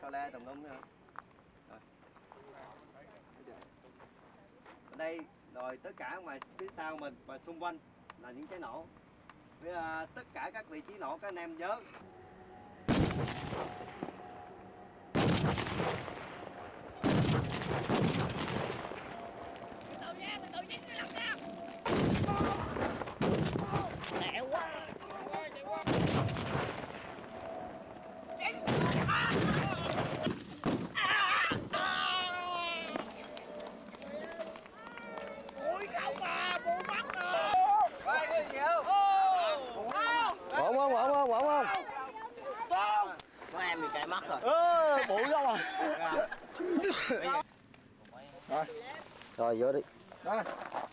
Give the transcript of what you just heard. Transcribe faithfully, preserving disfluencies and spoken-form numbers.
sau le tùm lum nữa. Rồi. Ở đây rồi tất cả ngoài phía sau mình và xung quanh là những trái nổ. Với uh, tất cả các vị trí nổ các anh em nhớ. Từ nha, từ từ dính cái lật nha. Lẹ quá. Chạy qua, chạy qua. Ôi không à, bộ bắt à. Quay cái gì không? Ổn không, ổn không, ổn không? Không. Có em bị cay mắt rồi. Ơ, bụi đâu rồi. Rồi. Rồi vô đi. Rồi.